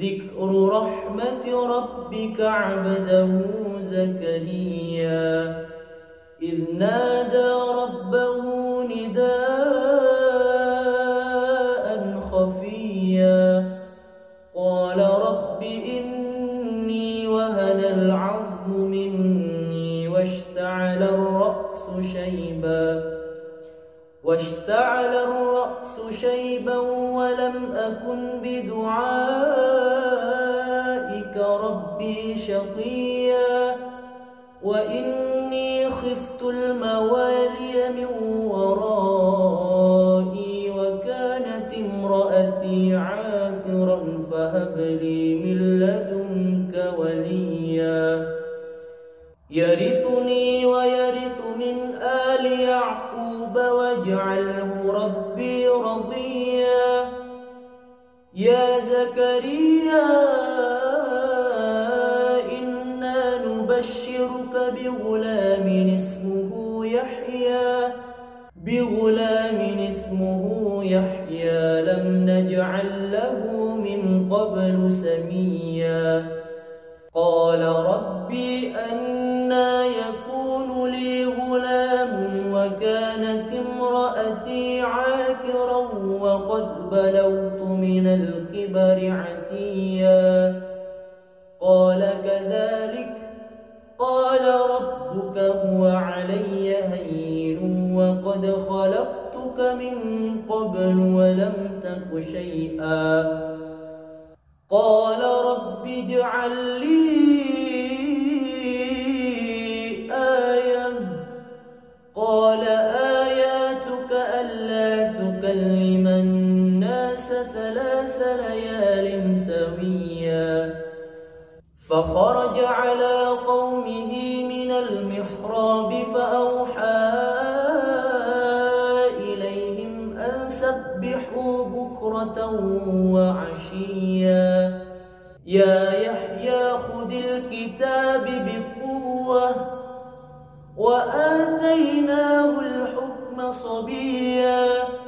ذكر رحمة ربك عبده زكريا إذ نادى ربه نداء خفيا قال رب إني وهن العظم مني واشتعل الرأس شيبا ولم أكن بدعائك ربي شقيا وإني خفت الموالي من ورائي وكانت امرأتي عاقرا فهب لي من لدنك وليا يرثني ويرث من آل يعقوب واجعله ربي رضيا يا زكريا إنا نبشرك بغلام اسمه يحيى لم نجعل له من قبل سميا قال ربي أنى يكون لي غلام وكانت امرأتي عاقرا وقد بلغت من الكبر عتيا قال كذلك قال ربك هو علي هين وقد خلقتك من قبل ولم تك شيئا قال رب اجعل لي آية قال آياتك ألا تكلم الناس 3 ليال سويا فخرج على قومه من المحراب فأوحى إليهم أن سبحوا بكرة وعشيا يا يحيى خذ الكتاب بقوة وآتيناه الحكم صبيا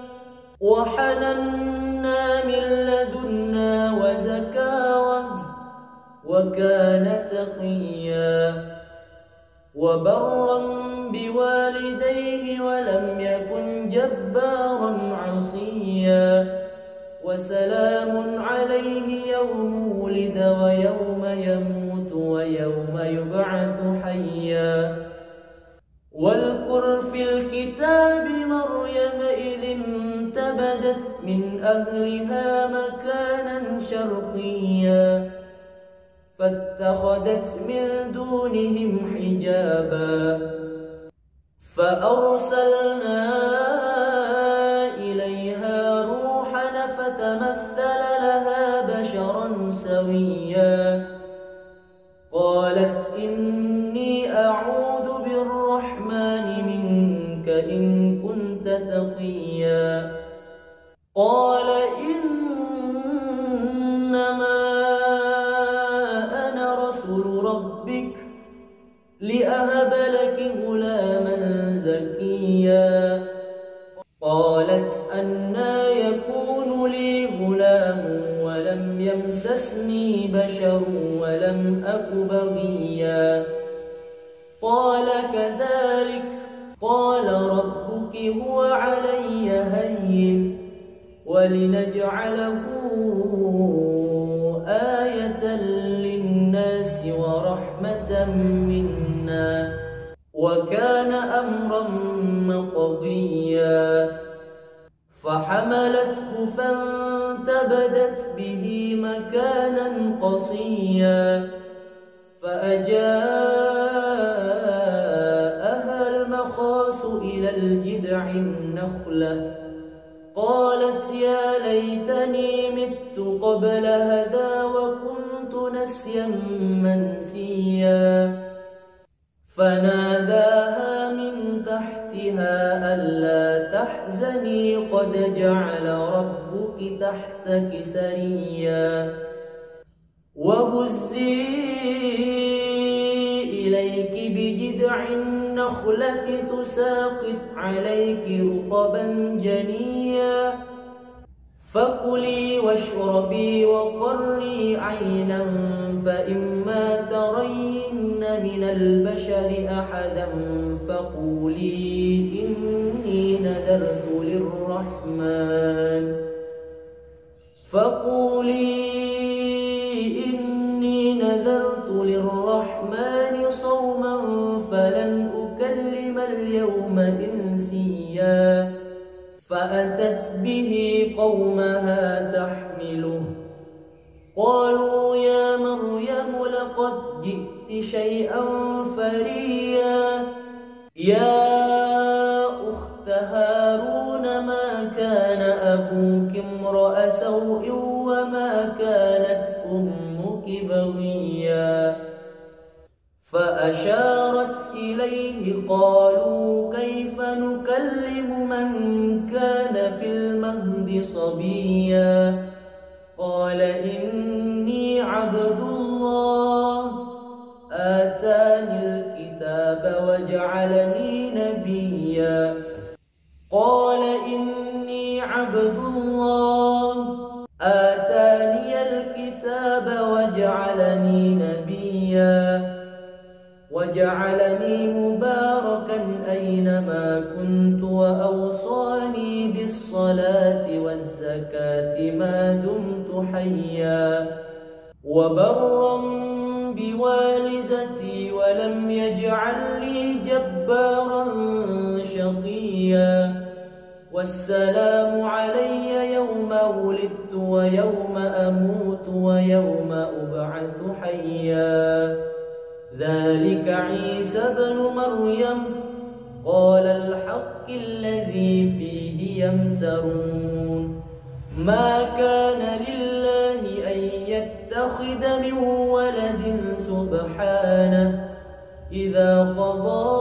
وحننا من لدنا وزكاوة وكان تقيا وبرا بوالديه ولم يكن جبارا عصيا وسلام عليه يوم ولد ويوم يموت ويوم يبعث حيا واذكر في الكتاب مريم إذ انتبذت من أهلها مكانا شرقيا فاتخذت من دونهم حجابا فأرسلنا إليها روحنا فتمثل لها بشرا سويا قالت إني أعوذ بالرحمن منك إن كنت تقيا قال إنما أنا رسول ربك لأهب لك غلاما زكيا قالت أنى يكون لي غلام ولم يمسسني بشر ولم أك بغيا قال كذلك قال ربك هو علي هين ولنجعله آية للناس ورحمة منا وكان أمرا مقضيا فحملته فانتبذت به مكانا قصيا فأجاءها المخاض إلى الجذع النخلة قالت يا ليتني مت قبل هذا وكنت نسيا منسيا فناداها من تحتها ألا تحزني قد جعل ربك تحتك سريا وهزي إليك بجذع النخلة تساقط عليك رطبا جنيا فكلي واشربي وقري عينا فإما ترين من البشر أحدا فقولي إني نذرت للرحمن صوما فلن أكلم اليوم إنسيا فأتت به قومها تحمله قالوا يا مريم لقد جئت شيئا فريا يا أخت هارون ما كان أبوك امرأ سوء وما كانت أمك بغيا فأشارت إليه قالوا كيف نكلم من كان في المهد صبيا قال إني عبد الله آتاني الكتاب وجعلني نبيا قال إني عبد الله آتاني الكتاب وجعلني مباركا أينما كنت وأوصاني بالصلاة والزكاة ما دمت حيا وبرا بوالدتي ولم يجعلني جبارا شقيا والسلام علي يوم ولدت ويوم أموت ويوم أبعث حيا ذلك عيسى ابن مريم قال الحق الذي فيه يمترون ما كان لله أن يتخذ من ولد سبحانه إذا قضى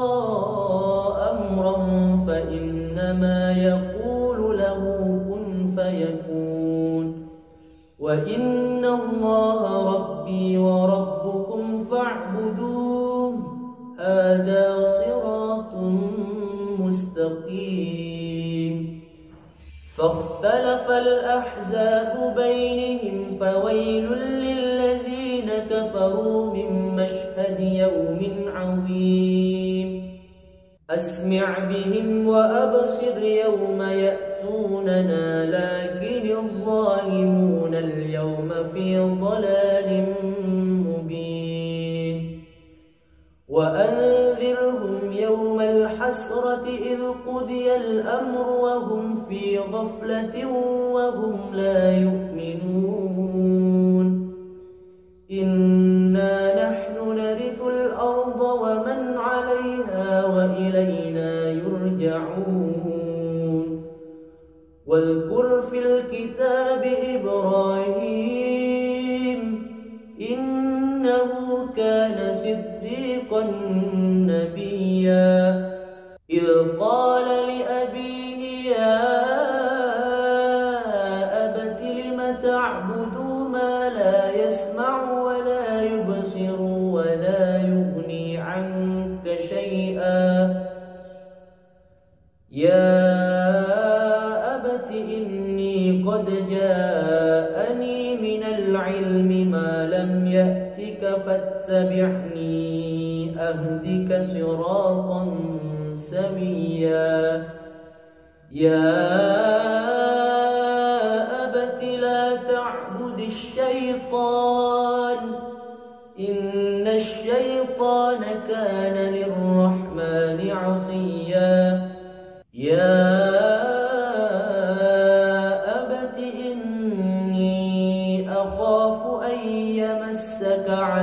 أمرا فإنما يقول له كن فيكون وإن الله ربي وربكم فاعبدوه هذا صراط مستقيم فاختلف الأحزاب بينهم فويل للذين كفروا من مشهد يوم عظيم أسمع بهم وأبصر يوم يأتوننا لكن الظالمون اليوم في ضلال مبين وأنذرهم يوم الحسرة إذ قضي الأمر وهم في غفلة وهم لا يؤمنون إنا نحن نرث الأرض ومن عليها وإلينا يرجعون واذكر في الكتاب إبراهيم إنه كان صديقا نبيا إذ قال لأبيه يا أبت لم تعبد ما لا يسمع ولا يبصر ولا يغني عنك شيئا يا أبت إني قد جاءني من العلم ما لم يأتك فاتبعني أهدك صراطا سويا يا أبت لا تعبد الشيطان إن الشيطان كان للرحمن عصيا يا أبت إني أخاف أن يمسك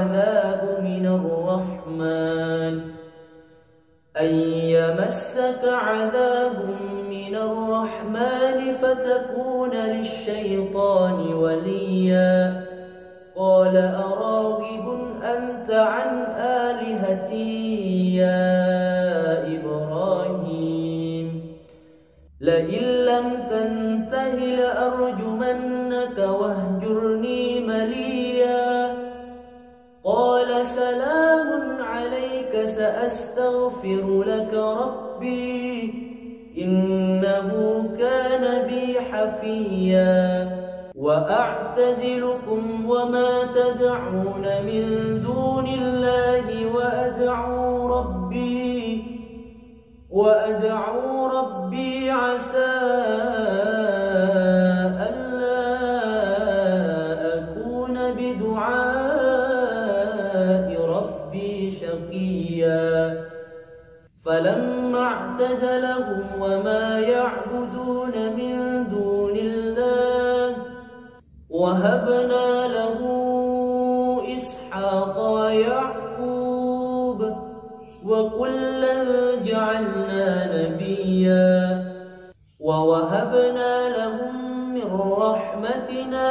عذاب من الرحمن فتكون للشيطان وليا قال أراغب أنت عن آلهتي يا إبراهيم لئن لم تنته لأرجمنك واهجرني مليا قال سلام عليك سأستغفر لك ربي إنه كان بي حفيا وأعتزلكم وما تدعون من دون الله وأدعو ربي عسى ألا أكون بدعاء ربي شقيا فلما اعتزلهم وما يعبدون من دون الله وهبنا له إسحاق ويعقوب وكلا جعلنا نبيا ووهبنا لهم من رحمتنا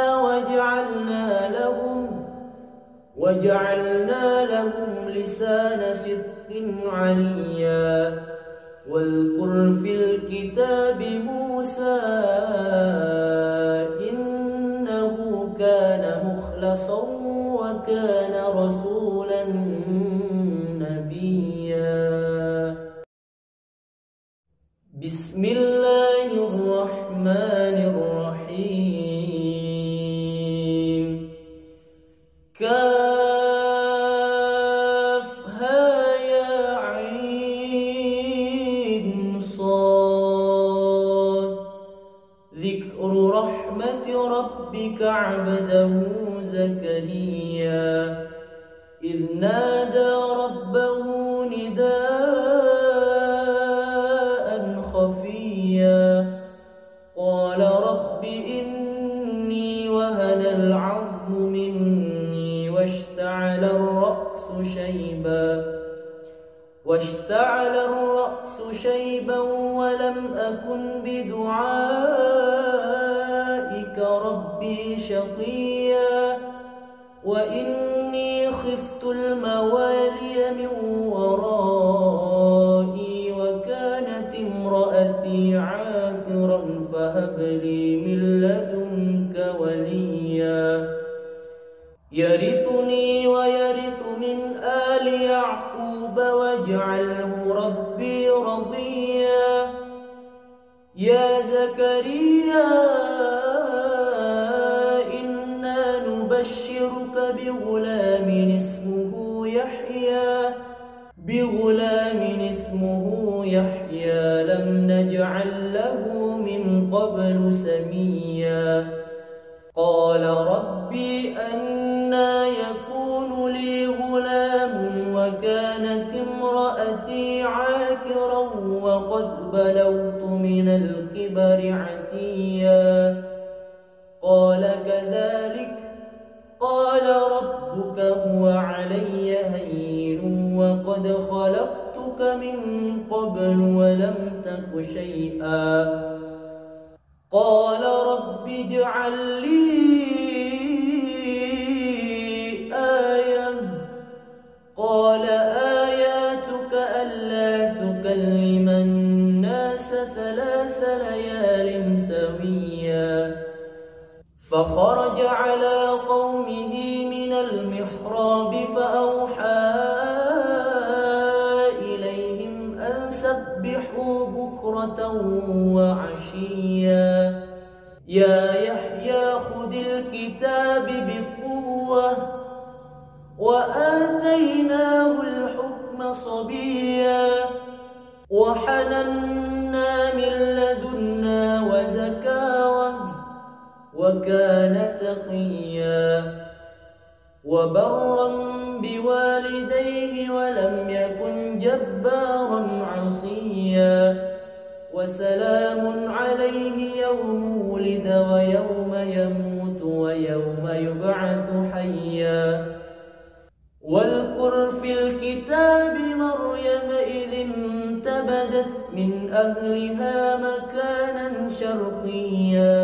وجعلنا لهم لسان صدق عليا واذكر في الكتاب موسى إنه كان مخلصا وكان رسولا نبيا. بسم الله الرحمن الرحيم. كافها يا عين صاد ذكر رحمة ربك عبده زكريا إذ نادى ربه نداء خفيا قال رب إني وهن العظم مني واشتعل الرأس شيبا ولم أكن بدعائك ربي شقيا وإني خفت الموالي من ورائي وكانت امرأتي عاقرا فهب لي من لدنك وليا يرثني ويرث من آل يعقوب واجعله ربي رضيا. يا زكريا إنا نبشرك بغلام اسمه يحيى لم نجعل له من قبل سميا قال ربي أنى يكون لي غلام وكانت امرأتي عاقرا وقد بلغت من الكبر عتيا قال كذلك قال ربك هو علي هين وقد خلقتك من قبل ولم تك شيئا قال رب اجعل لي آية قال آياتك ألا تكلم الناس 3 ليال سويا فخرج على قومه من المحراب فأوحى إليهم أن سبحوا بكرة وعشيا يا يحيى خذ الكتاب بقوة وآتيناه الحكم صبيا وحننا من لدنا وزكاوة وكان تقيا وبرا بوالديه ولم يكن جبارا عصيا وسلام عليه يوم ولد ويوم يموت ويوم يبعث حيا واذكر في الكتاب مريم إذ انتبذت من أهلها مكانا شرقيا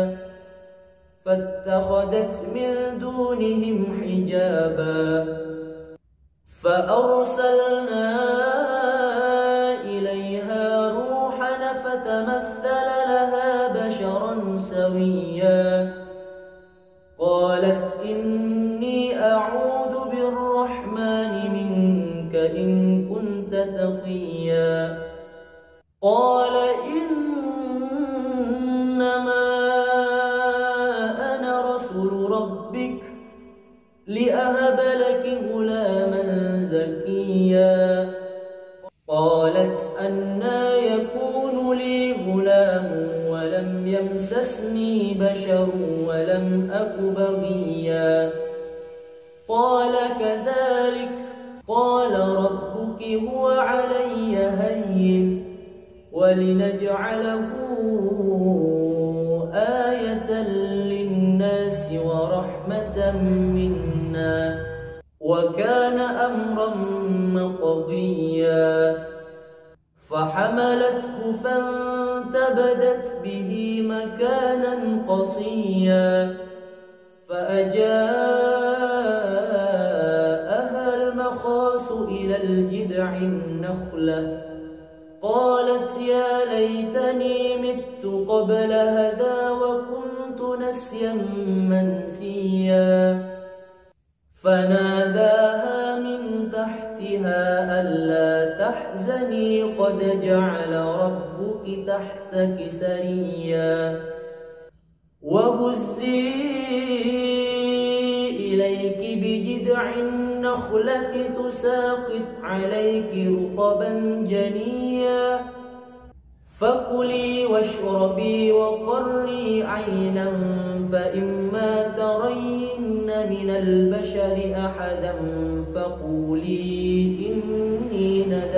فاتخذت من دونهم حجابا فأرسلنا إليها روحنا فتمثل لها بشرا سويا قالت إني أعوذ بالرحمن منك إن كنت تقيا قال إن ربك لأهب لك غلاما زكيا. قالت أنى يكون لي غلام ولم يمسسني بشر ولم أك بغيا. قال كذلك قال ربك هو علي هين ولنجعله آية للناس ورحمة منا وكان أمرا مقضيا. فحملته فانتبذت به مكانا قصيا. فأجاءها المخاض إلى الجذع النخلة قالت يا ليتني مت قبل هذا وكنت نسيا منسيا. فناداها من تحتها ألا تحزني قد جعل ربك تحتك سريا. وهزي إليك بجذع النخلة تساقط عليك رطبا جنيا. فكلي واشربي وقري عينا فإما ترين من البشر أحدا فقولي إني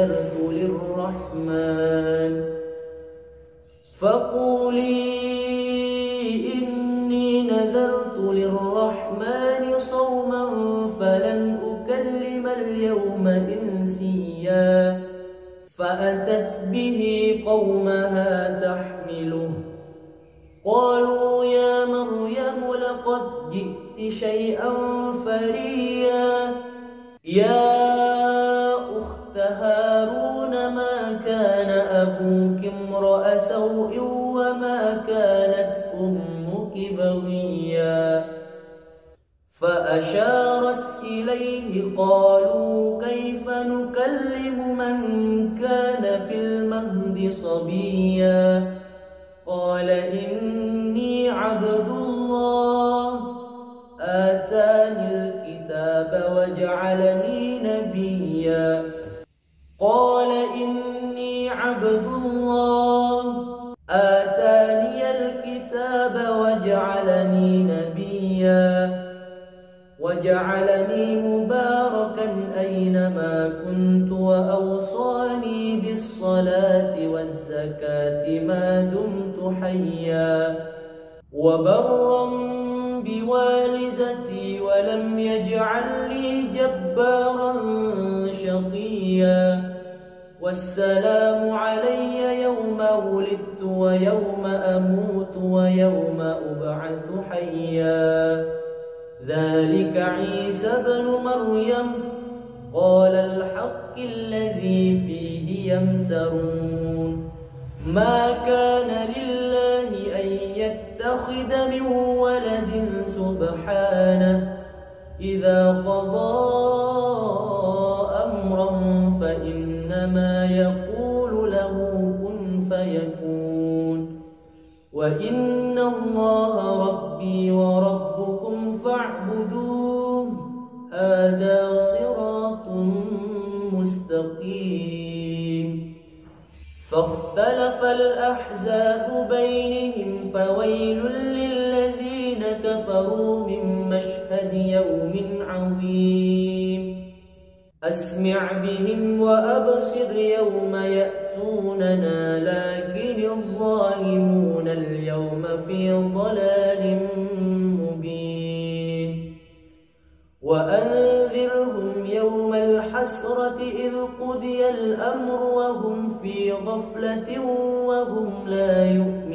نذرت للرحمن صوما فلن أكلم اليوم إنسيا. فأتت به قومها تحمله قالوا يا مريم لقد جئت شيئا فريا. يا أخت هارون ما كان أبوك امرأ سوء وما كانت أمك بغيا. فأشارت إليه قالوا كيف نكلم من كان في المهد صبيا. قال إني عبد الله آتاني الكتاب وجعلني نبيا. قال إني عبد الله آتاني الكتاب وجعلني نبيا وجعلني مباركا أينما كنت وأوصاني بالصلاة والزكاة ما دمت حيا وبرا بوالدتي ولم يجعلني جبارا شقيا. والسلام علي يوم ولدت ويوم أموت ويوم أبعث حيا. ذلك عيسى ابن مريم قال الحق الذي فيه يمترون. ما كان لله أن يتخذ من ولد سبحانه إذا قضى أمرا فإنما يقول له كن فيكون. وإن الله ربي وربكم فاعبدوه هذا صراط مستقيم. فاختلف الأحزاب بينهم فويل للذين كفروا من مشهد يوم عظيم. أسمع بهم وأبصر يوم يأتوننا لكن الظالمون اليوم في ضلال مبين. وأنذرهم يوم الحسرة إذ قضي الأمر وهم في غفلة وهم لا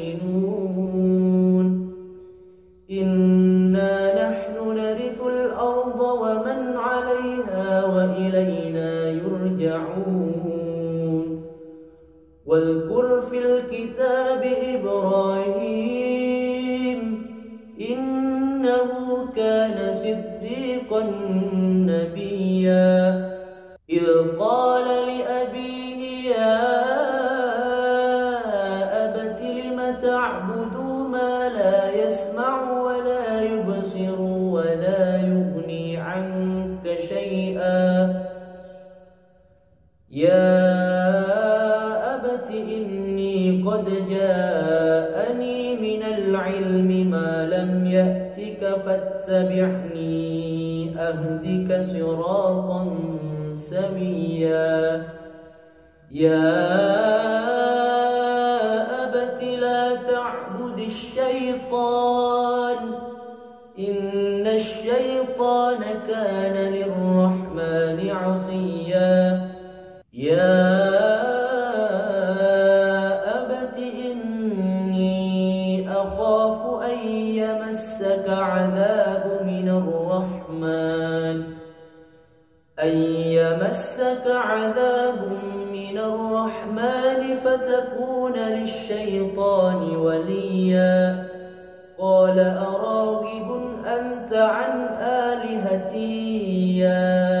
يؤمنون. إنا نحن نرث الأرض ومن عليها وإلينا يرجعون. واذكر في الكتاب إبراهيم إنه كان صديقا نبيا. إذ قال لأبيه يا أبت لم تعبد ما لا يسمع ولا يبصر فاتبعني أهدك صراطا سويا يا أبت لا تعبد الشيطان إن الشيطان كان للرحمن عصيا يا أبت إني أخاف أن يمسك عذاب من الرحمن فتكون للشيطان وليا قال أراغب أنت عن آلهتي يا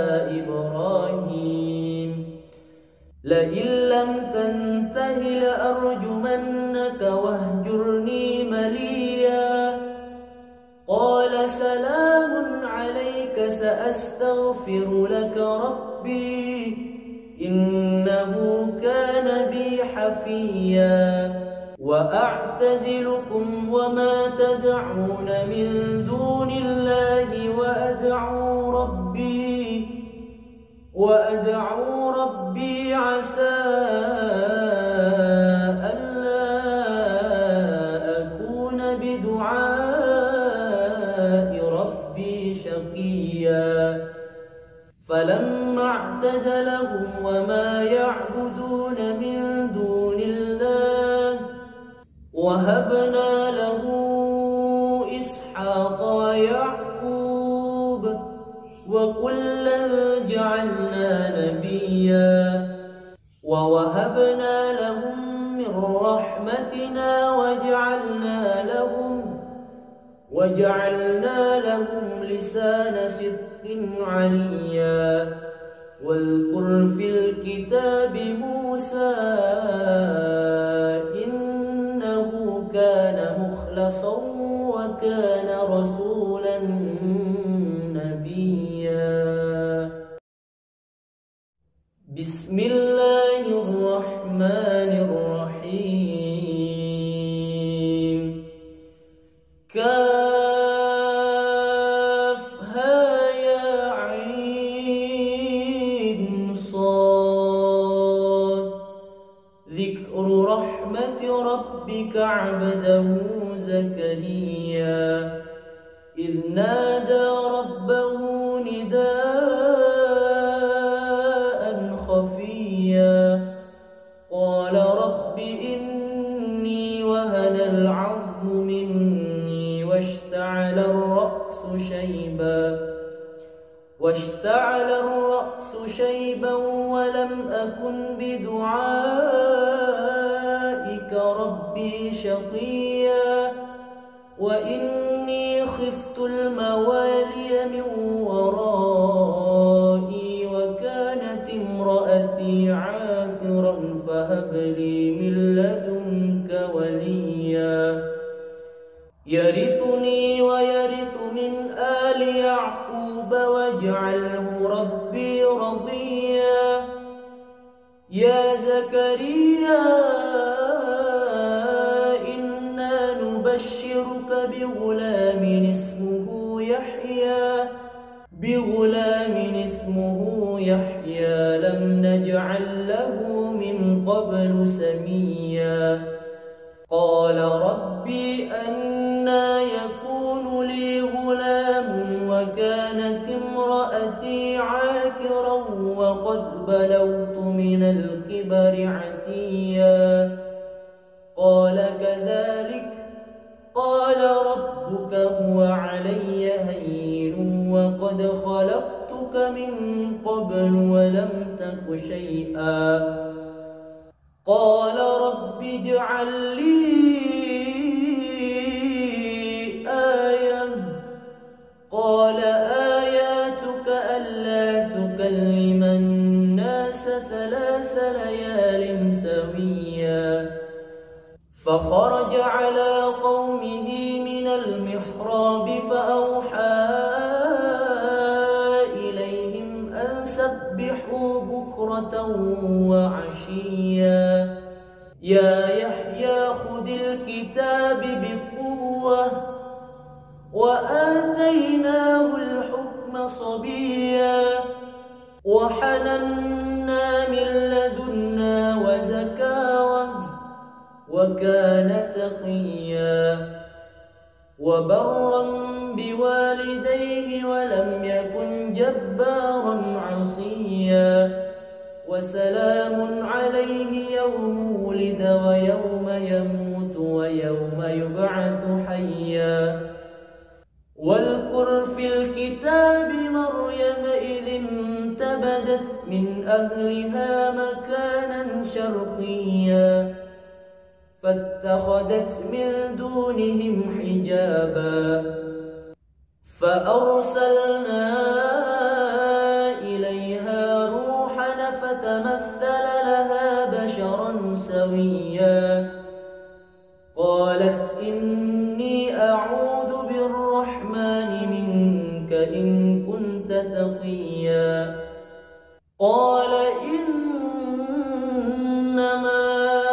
إبراهيم لئن لم تنته لأرجمنك واهجرني مليا قال سلام عليك سأستغفر لك ربي إنه كان بي حفيا وأعتزلكم وما تدعون من دون الله وأدعو ربي عسى ألا أكون بدعاء ربي شقيا فلما اعتزلهم وما يعبدون من دون الله وهبنا له إسحاق ويعقوب وكلا جعلنا نبيا ووهبنا لهم من رحمتنا وجعلنا لهم لسان صدق عليا واذكر في الكتاب موسى إنه كان مخلصا وكان رسولا نبيا بسم الله الرحمن الرحيم كافها يا عين صاد ذكر رحمة ربك عبده زكريا إذ نادى ربه نداء خفيا قال رب إني وهن العظم مني واشتعل الرأس شيبا ولم أكن بدعائك ربي شقيا وإني خفت الموالي من ورائي وكانت امرأتي عاقرا فهب لي من لدنك وليا يرثني ويرث من آل يعقوب واجعله ربي رضيا يا زكريا إنا نبشرك بغلام اسمه يحيى لم نجعل له من قبل سميا قال ربي أنى يكون لي غلام وكانت امرأتي عاقرا وقد بلغت من الكبر عتيا قال كذلك قال ربك هو علي هين وقد خلقتك من قبل ولم تك شيئا قال رب اجعل لي آية قال آياتك ألا تكلم الناس 3 ليال سويا فخرج على قومه من المحراب فأوحى إليهم أن سبحوا بكرة وعشيا يا يحيى خذ الكتاب بقوة وآتيناه وحننا من لدنا وزكاوة وكان تقيا وبرا بوالديه ولم يكن جبارا عصيا وسلام عليه يوم ولد ويوم يموت ويوم يبعث حيا واذكر في الكتاب مريم إذ انتبذت من أهلها مكانا شرقيا فاتخذت من دونهم حجابا فأرسلنا إليها روحنا فتمثل لها بشرا سويا قالت إني أعوذ بالرحمن منك إن كنت تقيا قال إنما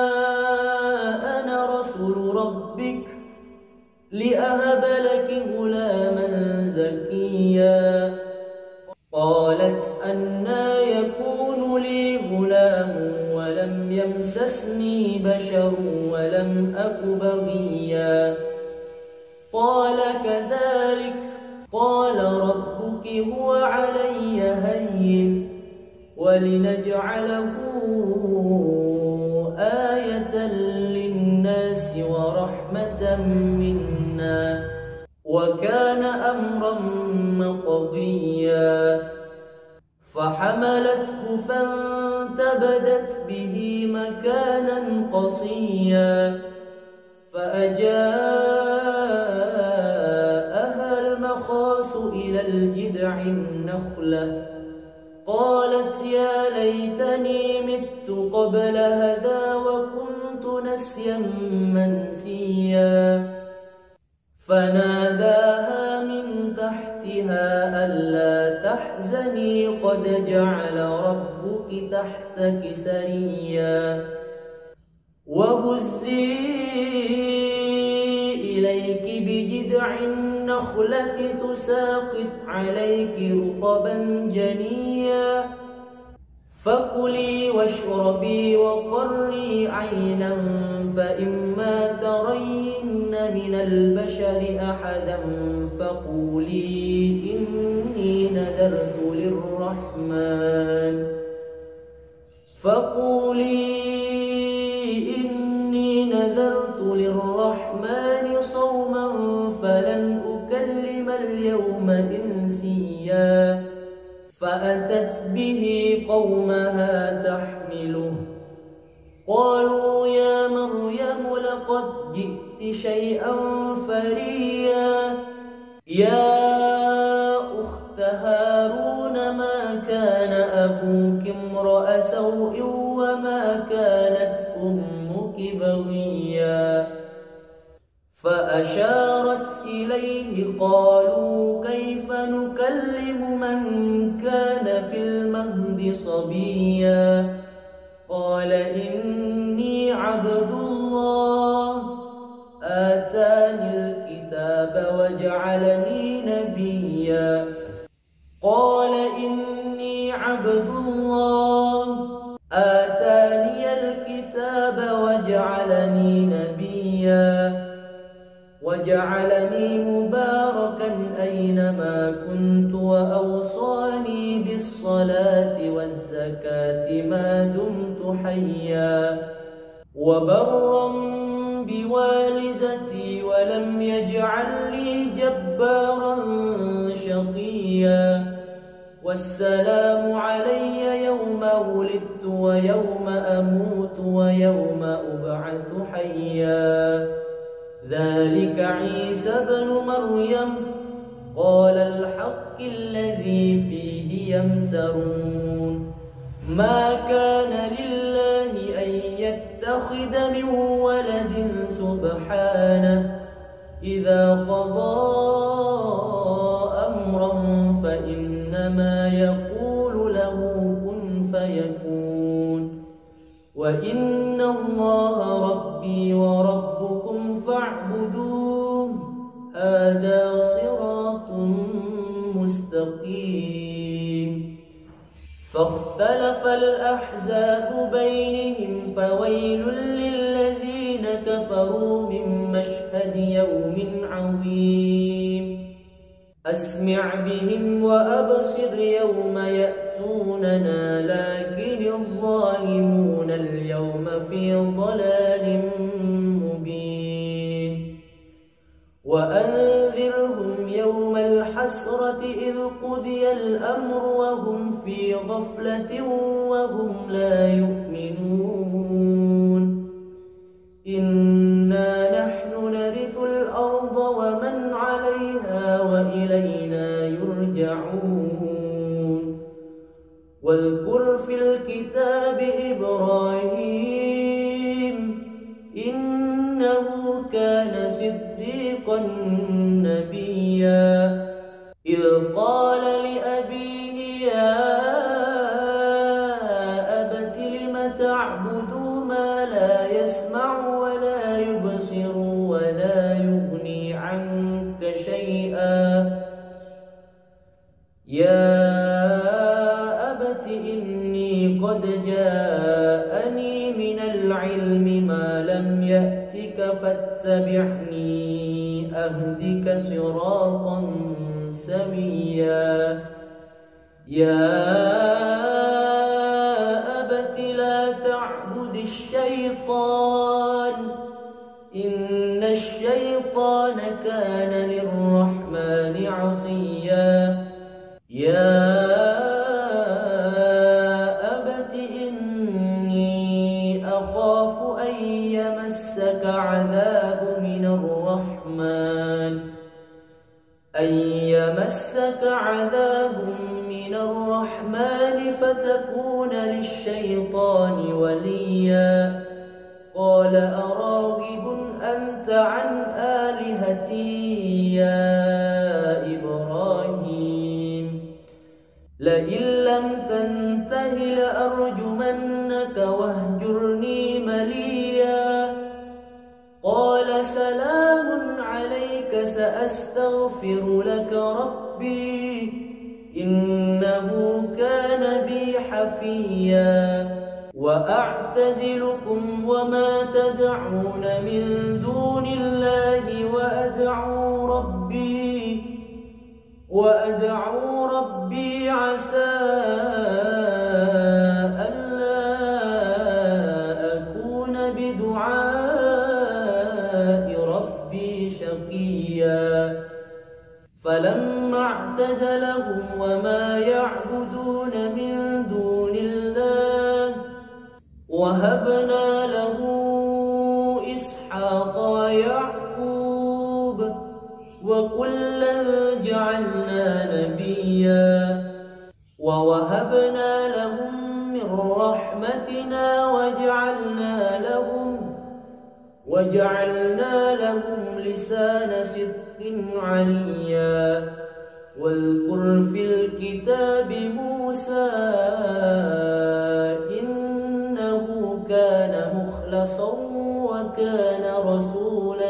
أنا رسول ربك لأهب لك غلاما زكيا قالت أنى يكون لي غلام ولم يمسسني بشر ولم أك بغيا قال كذلك قال ربك هو علي هين ولنجعله آية للناس ورحمة منا وكان أمرا مقضيا فحملته فانتبذت به مكانا قصيا فأجاءها المخاض إلى الجذع النخلة قالت يا ليتني مت قبل هذا وكنت نسيا منسيا فناداها من تحتها ألا تحزني قد جعل ربك تحتك سريا وهزي إليك بجذع النخلة تساقط عليك رطبا جنيا فكلي واشربي وقري عينا فإما ترين من البشر أحدا فقولي إني نذرت للرحمن صوما فلن أكلم اليوم إنسيا فأتت به قومها تحمله قالوا يا مريم لقد جئت شيئا فريا يا أخت هارون ما كان أبوك امرأ سوء وما كانت أمك بغيا فأشارت إليه قالوا كيف نكلم من كان في المهد صبيا قال إني عبد الله آتاني الكتاب وجعلني نبيا قال إني عبد الله آتاني الكتاب وجعلني نبيا وجعلني مباركا أينما كنت وأوصاني بالصلاة والزكاة ما دمت حيا وبرا بوالدتي ولم يجعلني جبارا شقيا والسلام علي يوم ولدت ويوم أموت ويوم أبعث حيا ذلك عيسى ابن مريم قال الحق الذي فيه يمترون ما كان لله أن يتخذ من ولد سبحانه إذا قضى أمرا فإنما يقول له كن فيكون وإن الله ربي وربكم فاعبدوه هذا صراط مستقيم فاختلف الأحزاب بينهم فويل للذين كفروا من مشهد يوم عظيم أسمع بهم وأبصر يوم يأتوننا لكن الظالمون اليوم في ضلال مبين وأنذرهم يوم الحسرة إذ قضي الأمر وهم في غفلة وهم لا يؤمنون إنا نحن نرث الأرض ومن عليها وإلينا يرجعون واذكر في الكتاب إبراهيم إنه كان صديقا نبيا إذ قال لأبيه يا أبت لم تعبد ما لا يسمع ولا يبصر ولا يغني عنك شيئا يا أبت إني قد جاءني من العلم ما لم يأتك فاتبعني أهدك صراطا سويا يا أبت لا تعبد الشيطان إن الشيطان كان للرحمن عصيا يا أبت إني أخاف أن يمسك عذاب من الرحمن فتكون للشيطان وليا قال أراغب أنت عن آلهتي يا إبراهيم لئن لم تنته لأرجمنك واهجرني مليا قال سلام عليك سأستغفر لك ربي إنه كان بي حفيا وأعتزلكم وما تدعون من دون الله وأدعو ربي عسى ألا أكون بدعاء ربي شقيا فلما اعتزلهم وما يعبدون من دون الله وهبنا له إسحاق ويعقوب وكلا جعلنا نبيا ووهبنا لهم من رحمتنا وجعلنا لهم لسان صدق عليا واذكر في الكتاب موسى إنه كان مخلصا وكان رسولا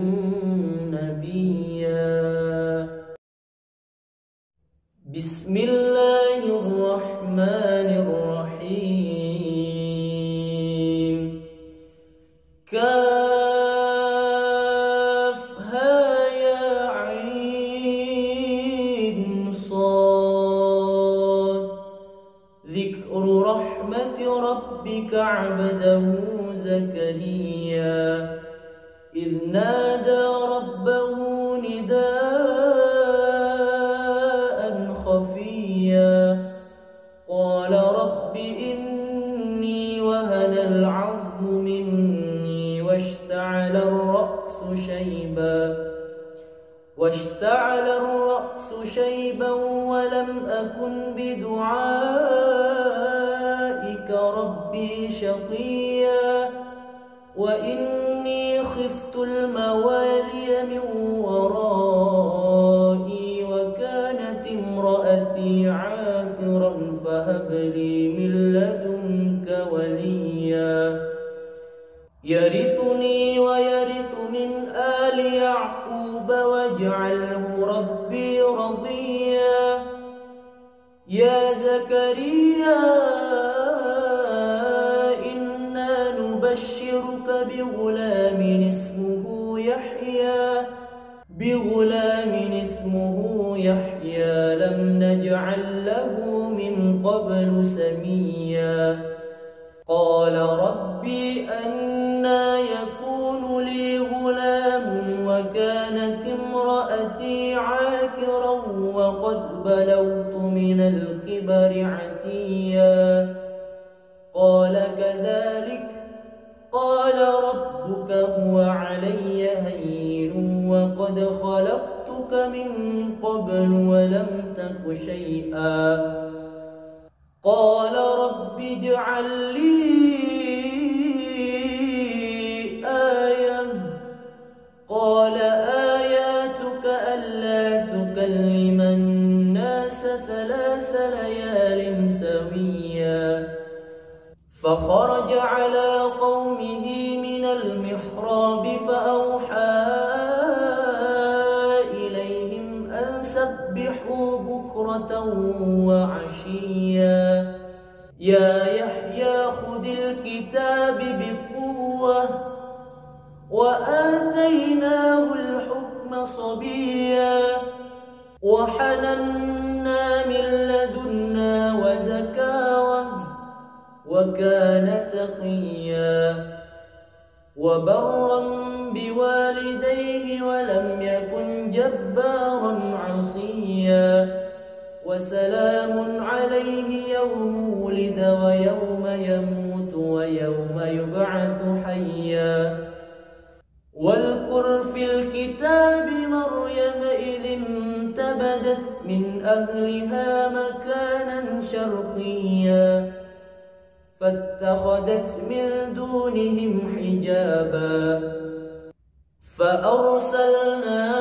نبيا بسم الله الرحمن الرحيم كافها يا عين صاد ذكر رحمة ربك عبده زكريا إذ نادى ربه نداء خفيا قال رب إني وهن العظم مني واشتعل الرأس شيبا ولم أكن بدعائك ربي شقيا وإني خفت الموالي من ورائي وكانت امرأتي عاقرا فهب لي من لدنك وليا يرثني ويرث من آل يعقوب واجعله ربي رضيا يا زكريا إنا نبشرك بغلام اسمه يحيى لم نجعل له من قبل سميا قال ربي أنى يكون لي غلام وكانت امرأتي عاكرا وقد بلغت من الكبر عتيا قال كذلك قال ربك هو علي هين وقد خلقتك من قبل ولم تك شيئا قال رب اجعل لي آية قال آياتك ألا تكلم الناس 3 ليال سويا فخرج على قومه من المحراب فأوحى إليهم أن سبحوا بكرة وعشيا يا يحيى خذ الكتاب بقوة وآتيناه الحكم صبيا وحننا من لدنا وزكاوة وكان تقيا وبرا بوالديه ولم يكن جبارا عصيا وسلام عليه يوم ولد ويوم يموت ويوم يبعث حيا واذكر في الكتاب مريم إذ انتبذت من أهلها مكانا شرقيا فاتخذت من دونهم حجابا فأرسلنا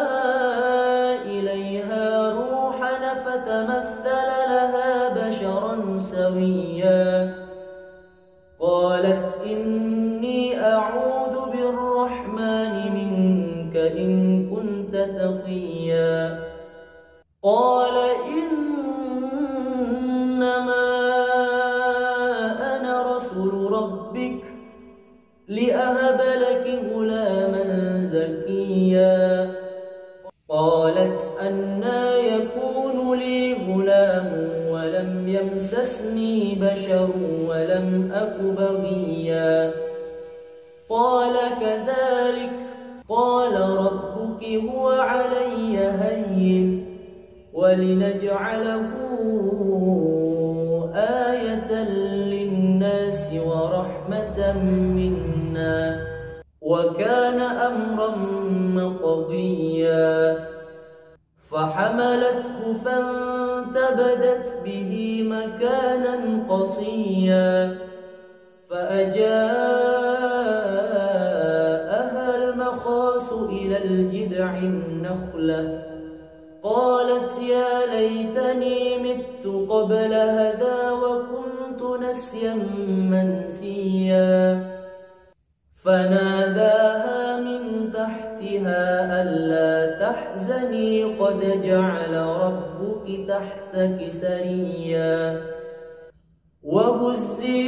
إليها روحنا فتمثل لها بشرا سويا قالت إني أعوذ بالرحمن منك إن كنت تقيا قال إنما أنا رسول ربك لأهب لك غلاما زكيا قالت أنى يكون لي غلام ولم يمسسني بشر ولم أك بغيا قال كذلك قال ربك هو علي هين ولنجعله آية للناس ورحمة منا وكان أمرا مقضيا فحملته فانتبذت به مكانا قصيا فأجاءها المخاض إلى الجذع النخلة قالت يا ليتني مت قبل هذا وكنت نسيا منسيا فناداها من تحتها ألا تحزني قد جعل ربك تحتك سريا وهزي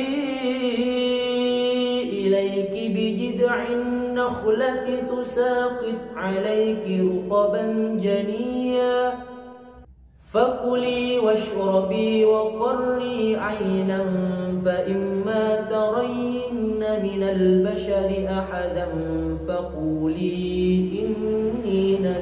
إليك بجذع النخلة تساقط عليك رطبا جنيا فكلي واشربي وقري عينا فإما ترين من البشر أحدا فقولي إني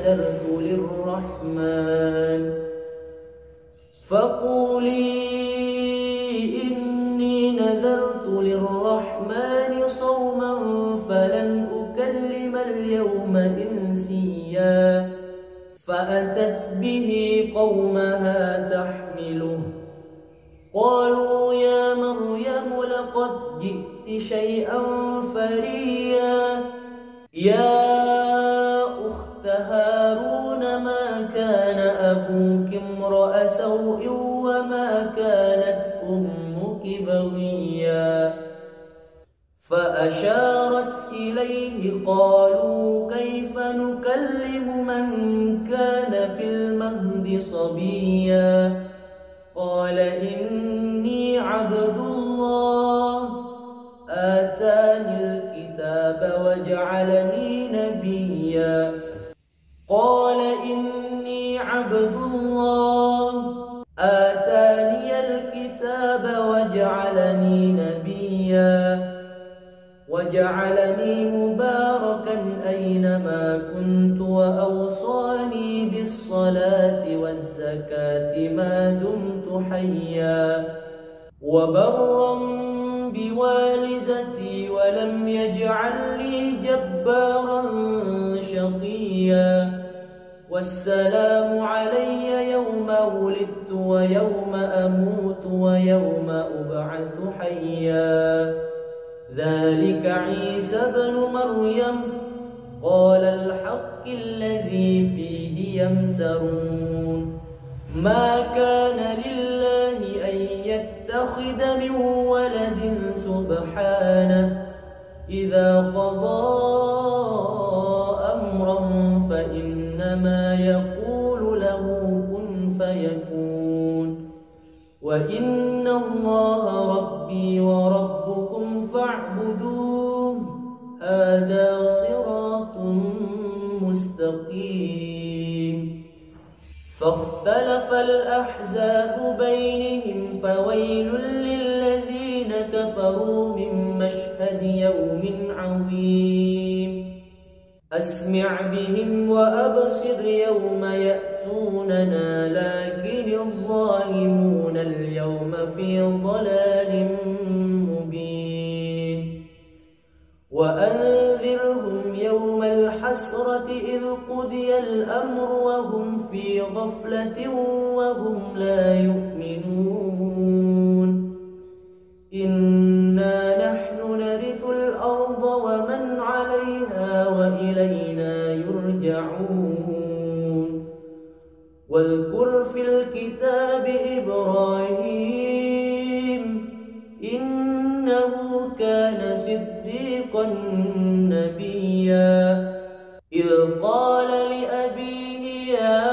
نذرت للرحمن صوما فلن أكلم اليوم إنسيا فأتت به قومها تحمله قالوا يا مريم لقد جئت شيئا فريا يا أخت هارون ما كان أبوك امرأ سوء وما كانت أمك بغيا فأشارت إليه قالوا كيف نكلم من كان في المهد صبيا قال إني عبد الله آتاني الكتاب وجعلني نبيا. قال إني عبد الله آتاني الكتاب وجعلني نبيا وجعلني مباركا أينما كنت وأوصاني بالصلاة والزكاة ما دمت حيا وبرا بوالدتي ولم يجعلني جبارا شقيا. والسلام علي يوم ولدت ويوم أموت ويوم أبعث حيا. ذلك عيسى ابن مريم قال الحق الذي فيه يمترون. ما كان لله أن يتخذ من ولد سبحانه إذا قضى أمرا فإنما يقول له كن فيكون. وإن الله ربي وربكم فاعبدوه هذا صراط مستقيم. فاختلف الأحزاب بينهم فويل للذين كفروا من مشهد يوم عظيم. أسمع بهم وأبصر يوم يأتوننا لكن الظالمون اليوم في ضلال مبين. وأنذرهم يوم الحسرة إذ قضي الأمر وهم في غفلة وهم لا يؤمنون. إنا نحن نرث الأرض ومن عليها وإلينا يرجعون. واذكر في الكتاب إبراهيم إنه كان صديقا نبيا. إذ قال لأبيه يا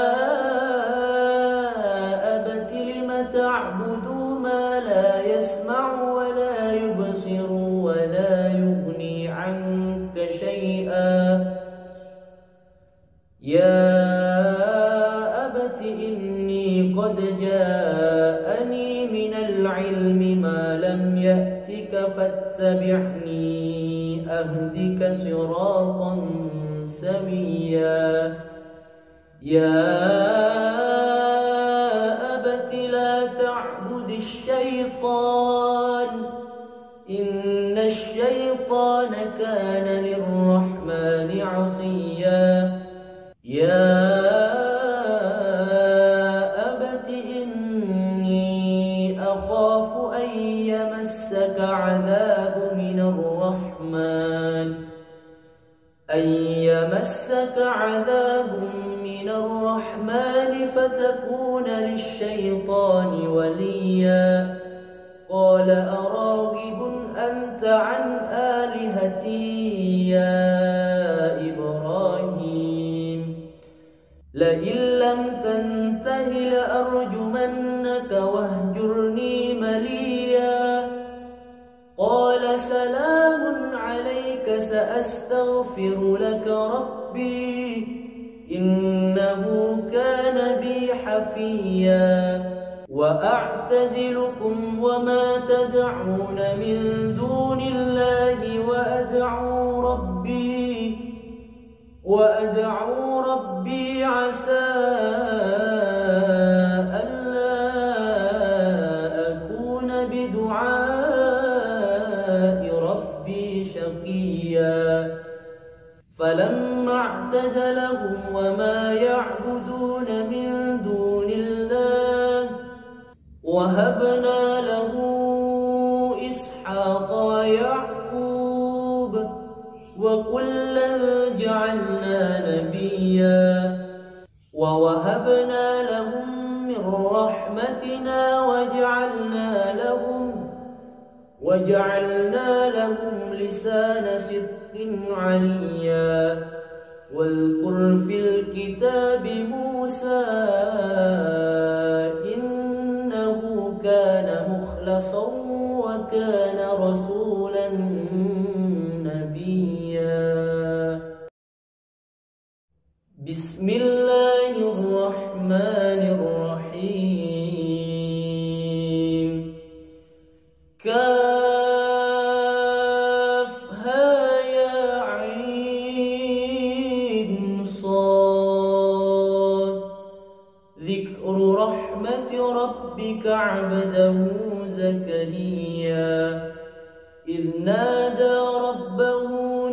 أبت لم تعبد ما لا يسمع ولا يبصر ولا يغني عنك شيئا. يا أبت إني قد جاءني من العلم ما لم يأتك فاتبعني أهدك صراطا سويا. يا أبت لا تعبد الشيطان إن الشيطان كان للرحمن عصيا. يا أبت إني أخاف أن يمسك عذاب من الرحمن فتكون للشيطان وليا. قال أراغب أنت عن آلهتي يا إبراهيم لئن لم تنته لأرجمنك واهجرني مليا. قال سلام عليك سأستغفر لك ربي إنه كان بي حفيا. وأعتزلكم وما تدعون من دون الله وأدعو ربي عسى ألا أكون بدعاء ربي شقيا. فلما اعتزلهم وما يعبدون من دون الله وهبنا له إسحاق ويعقوب وكلا جعلنا نبيا. ووهبنا لهم من رحمتنا وجعلنا لهم لسان صدق عليا. واذكر في الكتاب موسى إنه مخلصا وكان رسولا نبيا. بسم الله الرحمن الرحيم. كافها يا عين صاد. ذكر رحمة ربك عبده زكريا إذ نادى ربه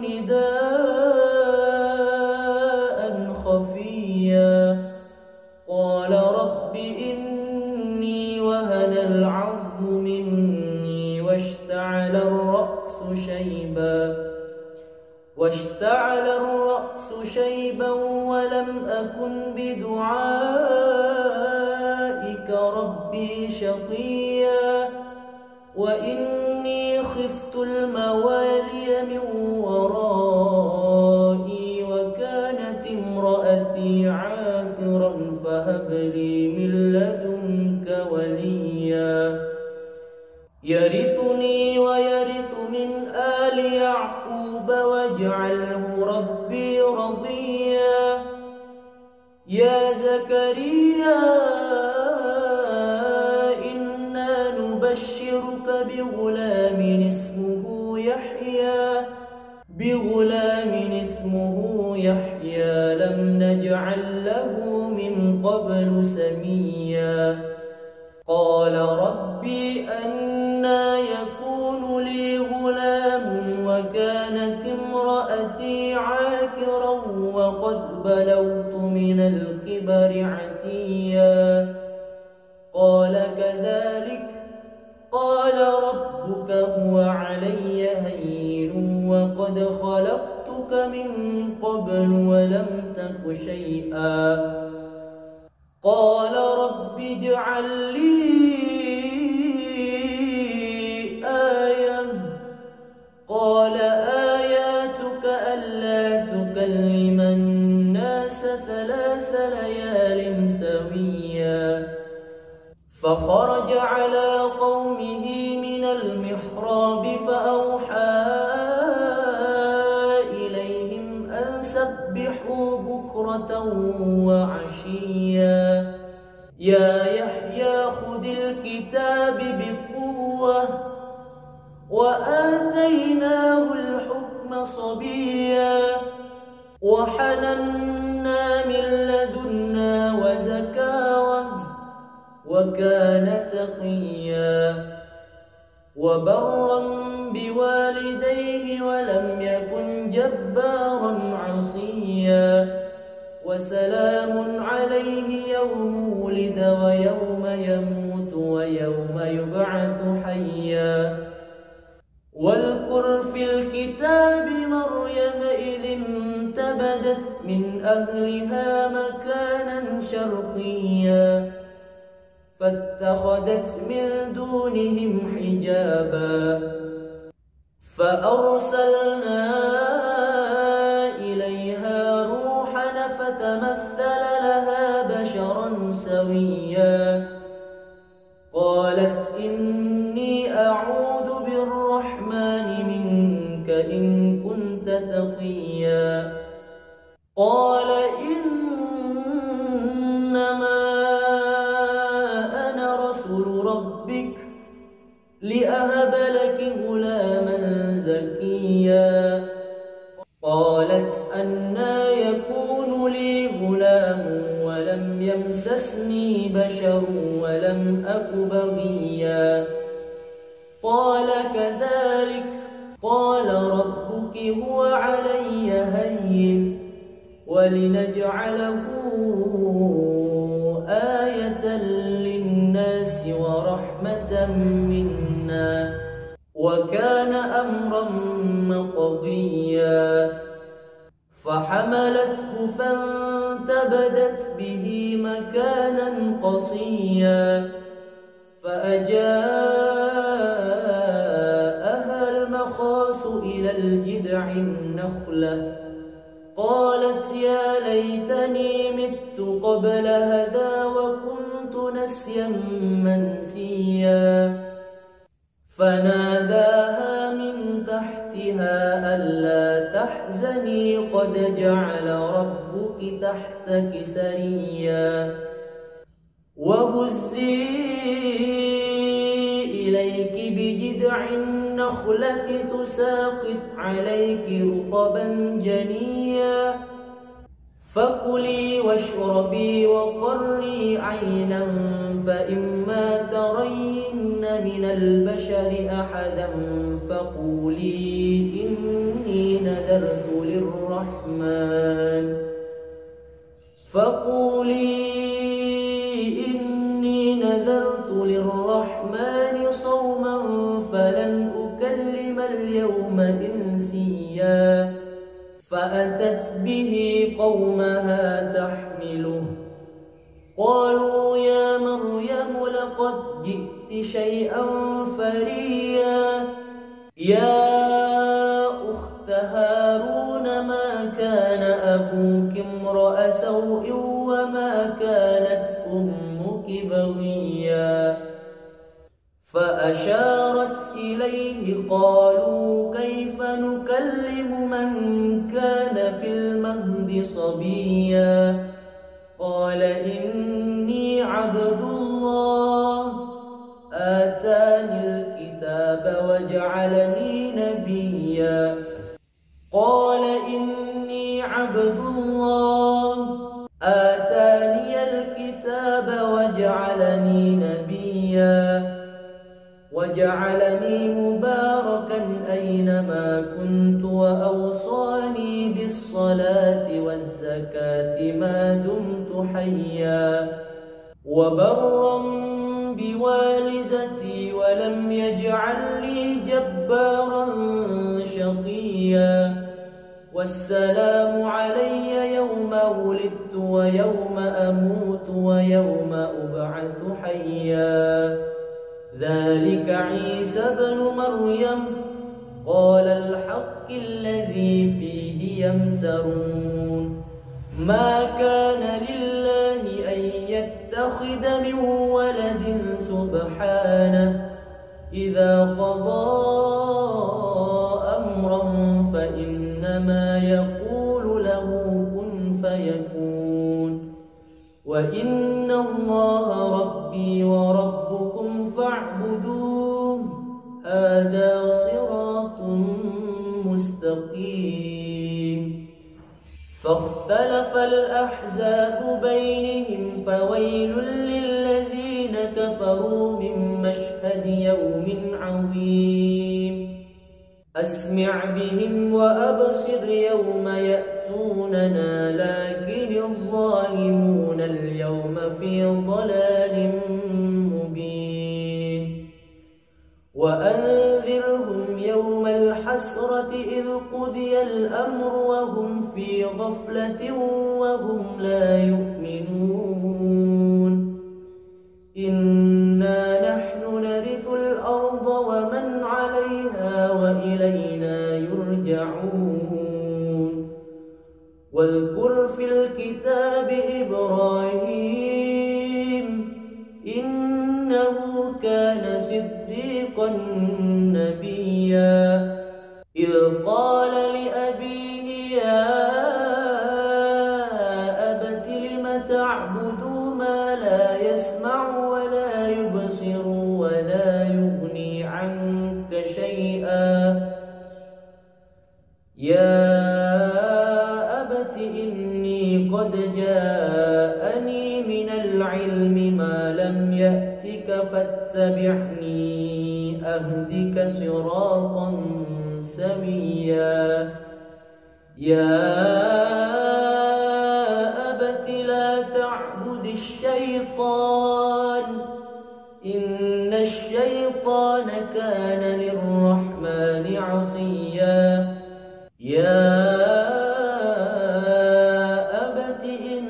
نداء خفيا قال رب إني وهن العظم مني واشتعل الرأس شيبا ولم أكن بدعائك ربي شقيا وإني خفت الموالي من ورائي وكانت امرأتي عاقرا فهب لي من لدنك وليا يرثني ويرث من آل يعقوب واجعله ربي رضيا. يا زكريا إنا نبشرك بغلام اسمه يحيى لم نجعل له من قبل سميا. قال ربي أنى يكون لي غلام وكانت امرأتي عاقرا وقد بلغت من الكبر عتيا. قال كذلك قال ربك هو علي هين وقد خلقتك من قبل ولم تك شيئا. قال رب اجعل لي آية. قال آياتك ألا تكلم الناس 3 ليال سويا. فخرج على قومه من المحراب فأوحى إليهم أن سبحوا بكرة وعشيا. يا يحيى خذ الكتاب بقوة وآتيناه الحكم صبيا وحننا من لدنا وزكاة وكان تقيا وبرا بوالديه ولم يكن جبارا عصيا. وسلام عليه يوم ولد ويوم يموت ويوم يبعث حيا. واذكر في الكتاب مريم إذ انتبذت من أهلها مكانا شرقيا فاتخذت من دونهم حجابا فأرسلنا إليها روحنا فتمثل لها بشرا سويا. قالت إني أعوذ بالرحمن منك إن كنت تقيا. قال إنما أنا رسول ربك لأهب لك غلاما زكيا. قالت أنى يكون لي غلام ولم يمسسني بشر ولم أك بغيا. قال كذلك قال ربك هو علي هين ولنجعله آية للناس ورحمة منا وكان أمرا مقضيا. فحملته فانتبذت به مكانا قصيا فأجاءها المخاض إلى الجذع النخلة قالت يا ليتني مت قبل هذا وكنت نسيا منسيا. فناداها من تحتها ألا تحزني قد جعل ربك تحتك سريا وهزي إليك بجذع النخلة تساقط عليك رطبا جنيا فكلي واشربي وقري عينا فإما ترين من البشر أحدا فقولي إني نذرت للرحمن صوما فلن أكلم اليوم إنسيا فأتت به قومها تحمله قالوا يا مريم لقد جئت شيئا فريا يا أخت هارون ما كان أبوك امرأ سوء وما كانت أمك بغيا فأشارت إليه قالوا كيف نكلم من كان في المهد صبيا قال إني عبد الله آتاني الكتاب وجعلني نبيا قال إني عبد الله آتاني الكتاب وجعلني نبيا وجعلني مباركا أينما كنت وأوصاني بالصلاة والزكاة ما دمت حيا وبرا بوالدتي ولم يجعلني جبارا شقيا والسلام علي يوم ولدت ويوم أموت ويوم أبعث حيا ذلك عيسى بن مريم قال الحق الذي فيه يمترون ما كان لله أن يتخذ من ولد سبحانه إذا قضى أمرا فإنما يقول له كن فيكون وإن الله ربي وربكم فاعبدوه هذا صراط مستقيم فاختلف الأحزاب بينهم فويل للذين كفروا من مشهد يوم عظيم أسمع بهم وأبصر يوم يأتوننا لكن الظالمون اليوم في ضلال مبين وأنذرهم يوم الحسرة إذ قضي الأمر وهم في غفلة وهم لا يؤمنون إنا نحن نرث الأرض ومن عليها وإلينا يرجعون واذكر في الكتاب إبراهيم إنه كان صديقا نبيا إذ قال لأبيه يا أبت لم تعبد ما لا يسمع ولا يبصر ولا يغني عنك شيئا يا أبت إني قد جاءني من العلم ما لم يأتك فاتبعني أهدك صراطا سويا يا أبت لا تعبد الشيطان إن الشيطان كان للرحمن عصيا يا أبت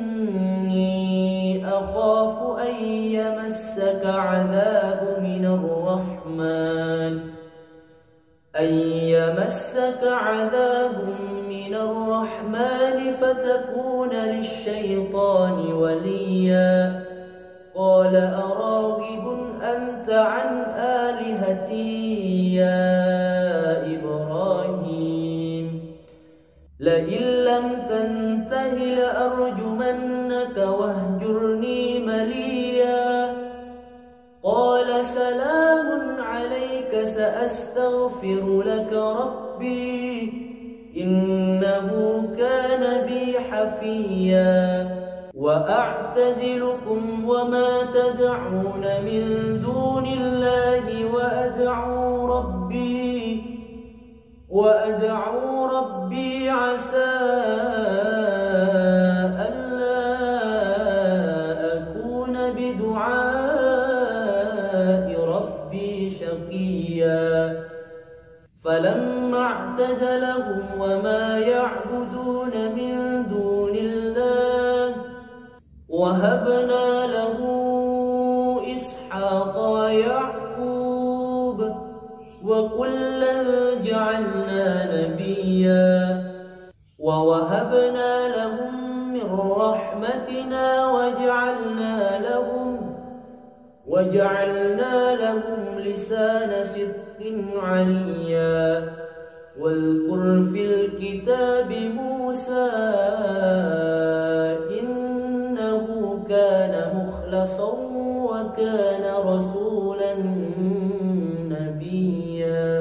إني أخاف أن يمسك عذاب من الرحمن فتكون للشيطان وليا قال أراغب أنت عن آلهتي يا إبراهيم لئن لم تنته لأرجمنك واهجرني مليا قال سلام عليك سأستغفر لك ربي إنه كان بي حفيا وأعتزلكم وما تدعون من دون الله وأدعو ربي عسى ألا أكون بدعاء ربي شقيا فلما اعتزلهم وما يعبدون من دون الله وهبنا له إسحاق ويعقوب وكلا جعلنا نبيا ووهبنا لهم من رحمتنا وجعلنا لهم لسان صدق عليا واذكر في الكتاب موسى إنه كان مخلصا وكان رسولا نبيا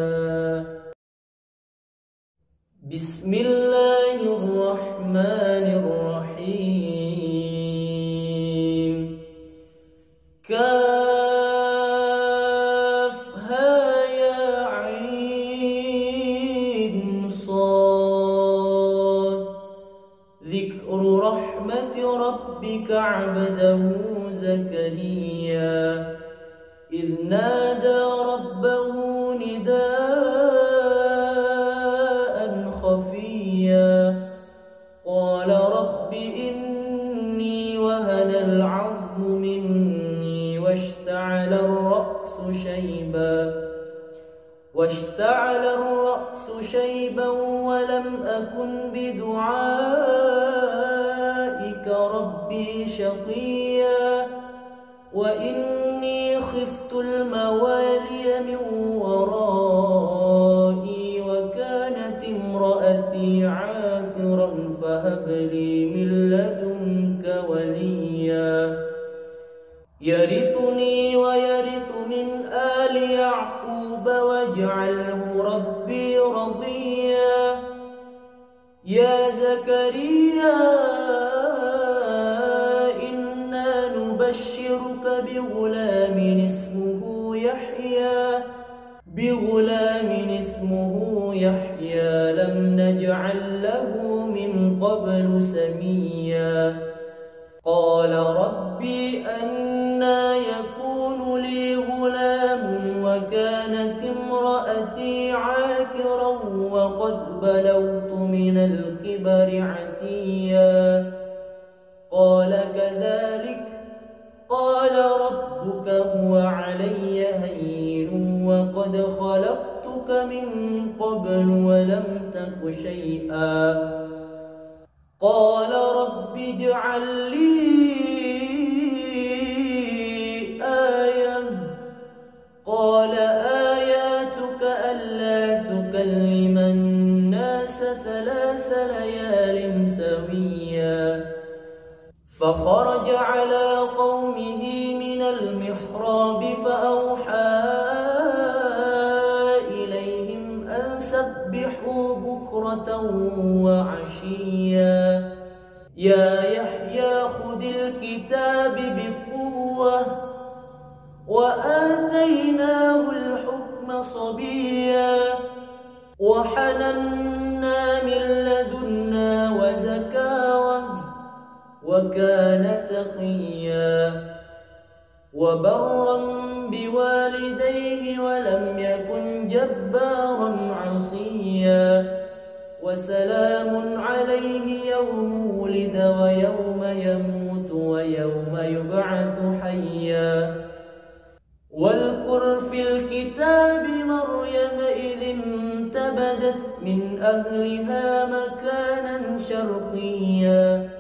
بسم الله الرحمن الرحيم كافها يا عين صاد ذكر رحمة ربك عبده زكريا إذ نادى ربه نداء خفيا قال رب إني وهن العظم مني واشتعل الرأس شيبا ولم أكن بدعائك ربي شقيا وإني خفت الموالي من ورائي وكانت امرأتي عاقرا فهب لي من لدنك وليا يرثني ويرث من آل يعقوب واجعله ربي رضيا يا زكريا إنا نبشرك بغلام اسمه يحيى لم نجعل له من قبل سميا قال ربي أنى يكون لي غلام وكانت امرأتي عاقرا وقد بلغت من الكبر عتيا قال كذلك قال ربك هو علي هين وقد خلقتك من قبل ولم تك شيئا قال رب اجعل لي آية قال آياتك ألا تكلم الناس 3 ليال سويا فخرج على قومه من المحراب فأوحى إليهم أن سبحوا بكرة وعشيا يا يحيى خذ الكتاب بقوة وآتيناه الحكم صبيا وحننا من لدنا وزكاوة وكان تقيا وبرا بوالديه ولم يكن جبارا عصيا وسلام عليه يوم ولد ويوم يموت ويوم يبعث حيا واذكر في الكتاب مريم إذ انتبذت من أهلها مكانا شرقيا